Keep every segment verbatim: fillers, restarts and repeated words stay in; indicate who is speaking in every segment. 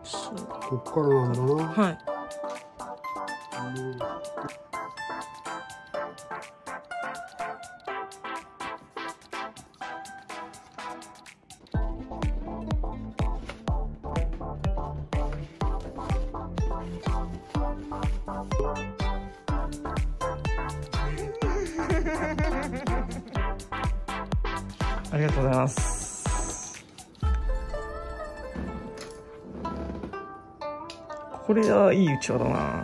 Speaker 1: そう。
Speaker 2: こっからなんだな。
Speaker 1: はい。ありがとうございます。これはいいうちわだな。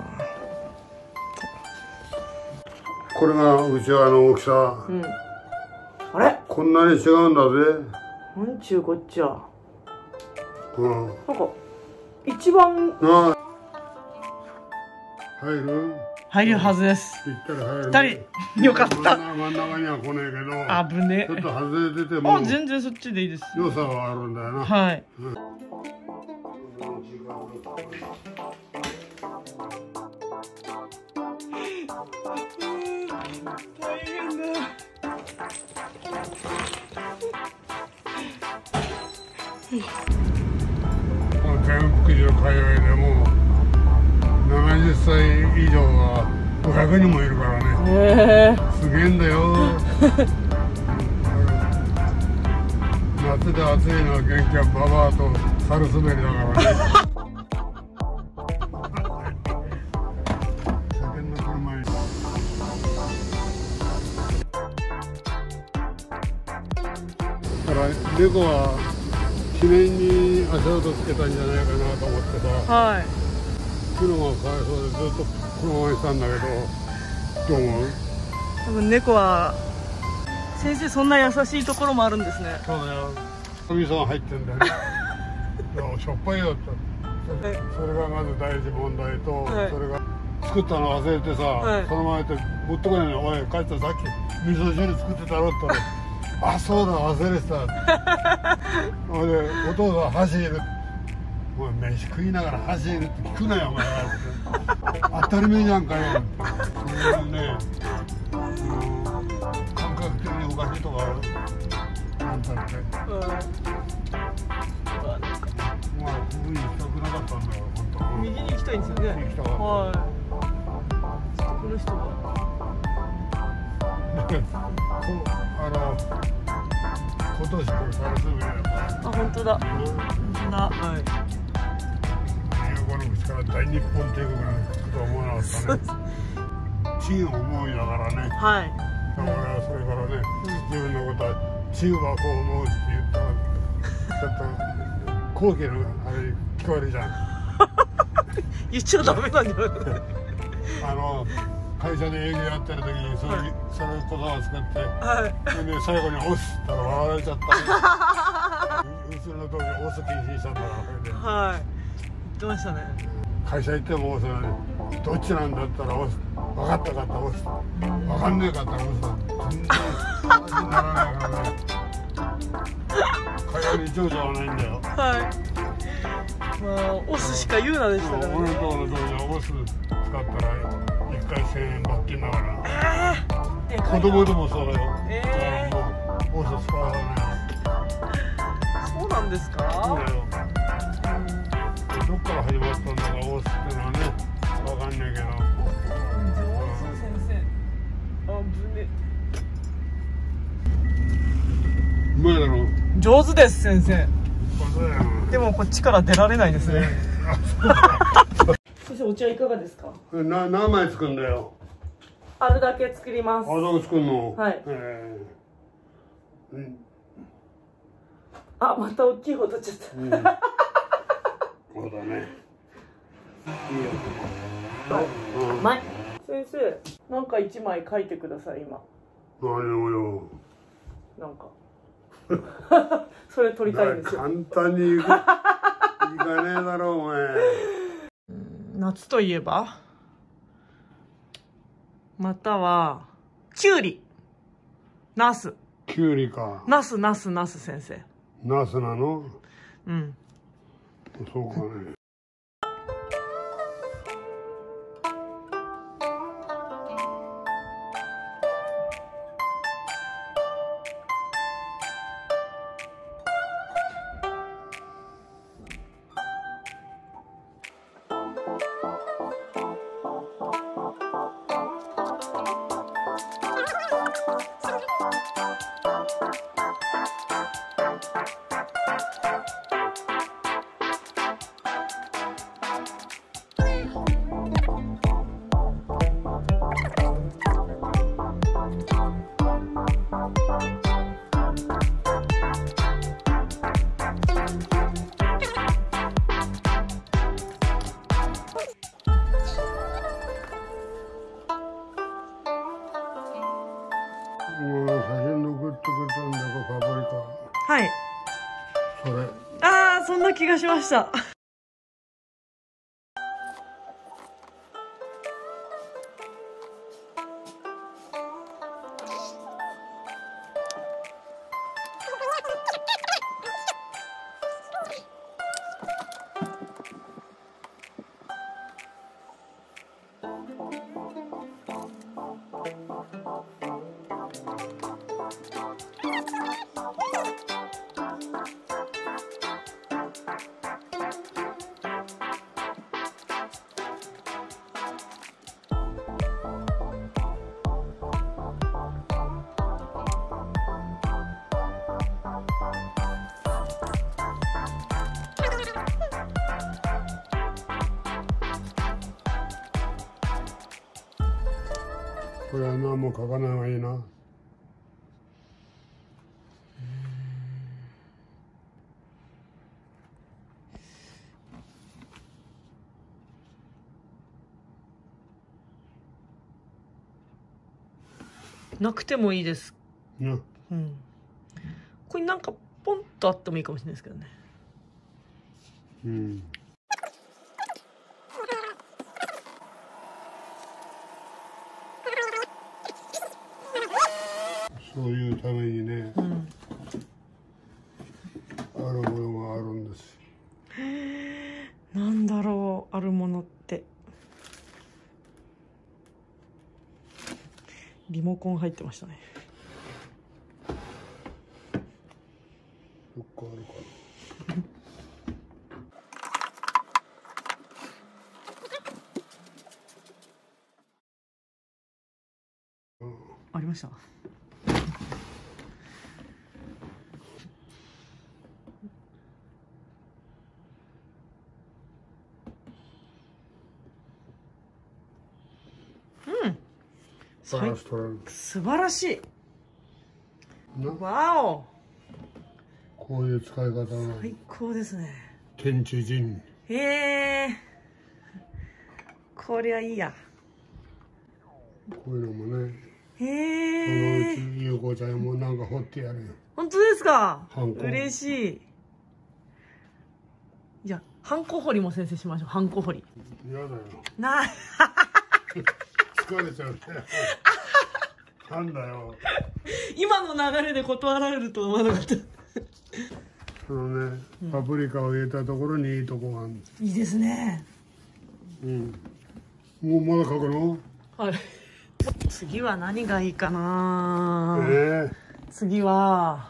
Speaker 2: これがうちわの大きさ。
Speaker 1: うん。あれ？
Speaker 2: こんなに違うんだぜ。
Speaker 1: なんちゅうこっちゃ。
Speaker 2: うん。
Speaker 1: なんか一番
Speaker 2: あ入る？
Speaker 1: 入るはずです。
Speaker 2: ぴったり入る。
Speaker 1: 二人よかった。
Speaker 2: 真ん中には来ねえけど。
Speaker 1: あぶね。
Speaker 2: ちょっと外れてても。
Speaker 1: あ、全然そっちでいいです。
Speaker 2: 良さはあるんだよな。
Speaker 1: はい。
Speaker 2: うん、
Speaker 1: 大変だ。
Speaker 2: この全福寺の界隈でもななじゅっさい以上はごひゃくにんもいるからね。
Speaker 1: へえ。
Speaker 2: すげえんだよ。夏で暑いのは元気はババアとサルスベリだからね。車検の車にだから猫は記念に足跡つけたんじゃないかなと思ってさ、
Speaker 1: はい。
Speaker 2: 昨日はかわいそうでずっとこのままにしたんだけど、どう思う？
Speaker 1: 多分猫は先生そんな優しいところもあるんですね。
Speaker 2: そうだよ。神さん入ってんだよね。いやしょっぱいよって。それがまず第一問題と、はい、それが作ったの忘れてさ、はい、そのままやって持ってこないの。おい帰ったさっき味噌汁作ってたろって言ったらあそうだ忘れてた。ほいでお父さん箸いる。おい飯食いながら箸いるって聞くなよお前はって当たり前じゃんかよ。そういうね、うん、感覚的におかしいとかある。なんだって。うんまあ、ここに行きたくなかったんだよ、本当。
Speaker 1: 右に行きたいんですよね。
Speaker 2: 行きたかった。
Speaker 1: はい。この人が。
Speaker 2: あの、今年これサルスベリだから。
Speaker 1: あ、本当だ。本当だ。はい。
Speaker 2: 英語の口から大日本帝国なんてとは思わなかったね。チン思いだからね。
Speaker 1: はい。
Speaker 2: だからそれからね、自分のことはチンはこう思うって言ったら、ちょっと。後継のあれ聞こえるじゃん。
Speaker 1: 言っちゃダメなんだよ。
Speaker 2: あの会社で営業やってる時にそういう、はい、その言葉を使って、はい、それで最後に「押す」ったら笑われちゃったね。うちの当時押す禁止にしたんだからそれで。はい。言ってましたね。会社行ってもそれね、どっちなんだったら押す。分かったかったら押す。分かんねえかったら押す。全然話にならないからね。会話に情緒はないんだよ。はい。まあ、押すしか言うなでしたからね。俺のところの当時は押す使ったらいっかいせんえん罰金だから。ええー。子供でもそうだよ。ええー。だからもう押す使わない。
Speaker 1: そうなんですか？
Speaker 2: そうだよ。どっから始まったんだか押すってのはね、わかんないけど。
Speaker 1: 上手先生。あぶね。
Speaker 2: うまいだろ。
Speaker 1: 上手です先生。でもこっちから出られないですね。先生お茶いかがですか？
Speaker 2: な何枚作るんだよ。
Speaker 1: あるだけ作ります。
Speaker 2: あるだけ作るの。
Speaker 1: はい。
Speaker 2: えー、うん。
Speaker 1: あまた大きい方取っちゃった。うん、
Speaker 2: そうだね。いいよ。
Speaker 1: はい。うん、前先生なんか一枚書いてください今。
Speaker 2: 何をよ。
Speaker 1: なんか。それ撮りたいんですよ。
Speaker 2: 簡単にいかねえだろうお前。
Speaker 1: 夏といえばまたはきゅうり、ナス。
Speaker 2: きゅうりか。
Speaker 1: ナスナスナス先生。
Speaker 2: ナスなの？
Speaker 1: うん。
Speaker 2: そうかね。
Speaker 1: そんな気がしました。
Speaker 2: これは何も書かない方がいいな。
Speaker 1: なくてもいいです。
Speaker 2: な、
Speaker 1: うん。これなんかポンとあってもいいかもしれないですけどね。
Speaker 2: うん。そういうためにね、うん、あるものがあるんです。
Speaker 1: なんだろう、あるものって。リモコン入ってましたね。
Speaker 2: どっかあるかな。
Speaker 1: ありました。うん。素晴らしい。わお。
Speaker 2: こういう使い方の
Speaker 1: 最高ですね。
Speaker 2: 天地人。
Speaker 1: へえ。こりゃいいや。
Speaker 2: こういうのもね。
Speaker 1: へえ。
Speaker 2: そのうちゆうこちゃんもなんか彫ってやるよ。
Speaker 1: 本当ですか。
Speaker 2: ハンコ。
Speaker 1: 嬉しい。じゃあハンコ彫りも先生しましょう。ハンコ彫り。
Speaker 2: 嫌だよ。
Speaker 1: な。
Speaker 2: 疲れちゃうね。なんだよ。
Speaker 1: 今の流れで断られると思わなかった。
Speaker 2: そのね、パプリカを入れたところにいいとこがあるんです。
Speaker 1: いいですね。
Speaker 2: うん。もうまだ書くの？
Speaker 1: はい。次は何がいいかな。
Speaker 2: ええ。
Speaker 1: 次は。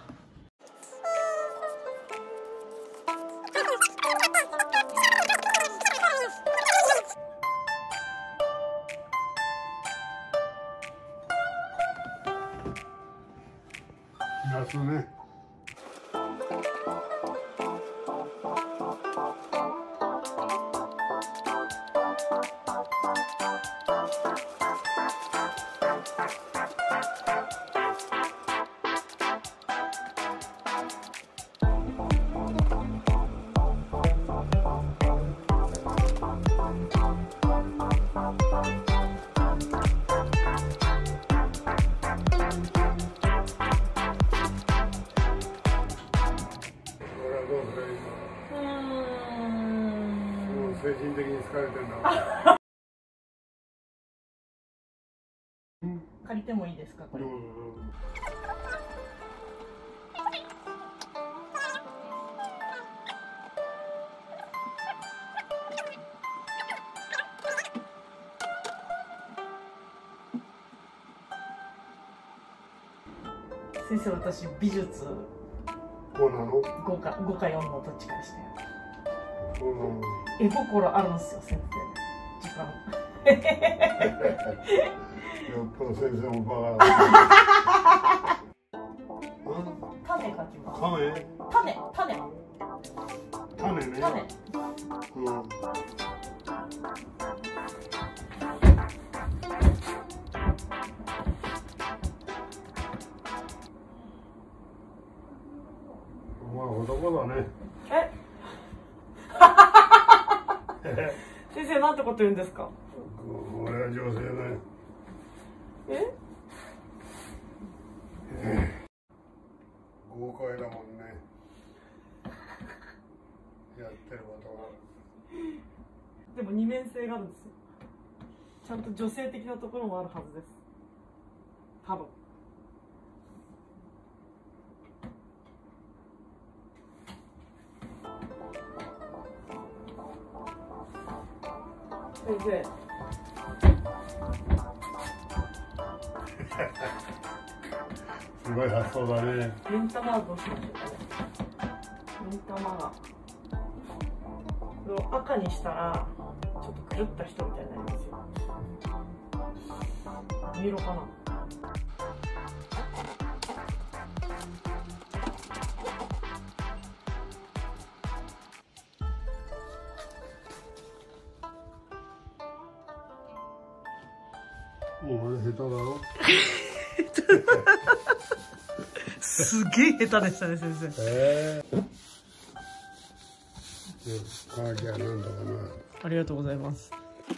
Speaker 2: 夏ね。精神的に疲れてんだ。
Speaker 1: 借りてもいいですか、これ。どうぞ。先生、私美術。
Speaker 2: こうなの？
Speaker 1: 五か五か四のどっちかでしたよ。
Speaker 2: そうなの。
Speaker 1: 絵心あるんですよ、先生。時間。
Speaker 2: よっぽど先生もバカだ。
Speaker 1: 種描きます。
Speaker 2: 種？
Speaker 1: 種、種。
Speaker 2: 種ね。
Speaker 1: 種。
Speaker 2: うん。まあ男だね。
Speaker 1: え？先生、なんてこと言うんですか。
Speaker 2: 俺は女性だよ。
Speaker 1: え？
Speaker 2: 豪快だもんね。 やってることが。
Speaker 1: でも二面性があるんですよ。ちゃんと女性的なところもあるはずです。多分。先生。
Speaker 2: すごい発想だね。
Speaker 1: 目ん玉はどうしましょうかね。目ん玉が。これを赤にしたら、ちょっと狂った人みたいになりますよ。黄色かな。
Speaker 2: もうあれ下手だろ。
Speaker 1: すげえ下手でしたね、先生。
Speaker 2: ええー。乾きはなんだかな。
Speaker 1: ありがとうございます。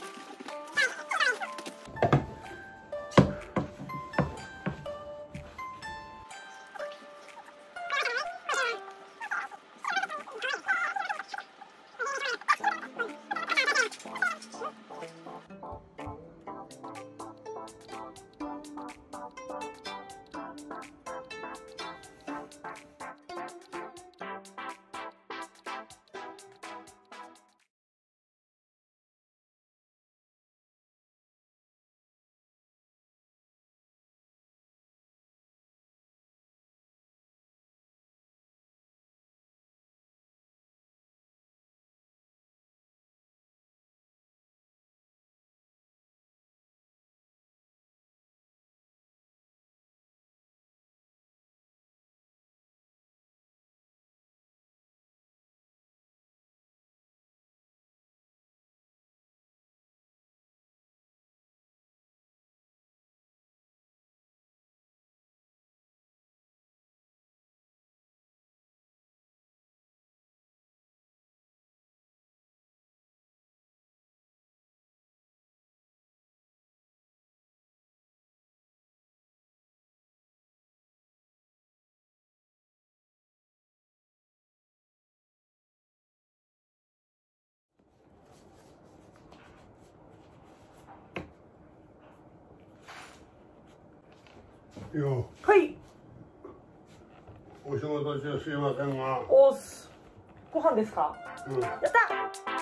Speaker 2: よ
Speaker 1: はい。
Speaker 2: お仕事中すいませんが。
Speaker 1: おーす。ご飯ですか。
Speaker 2: うん。
Speaker 1: やった。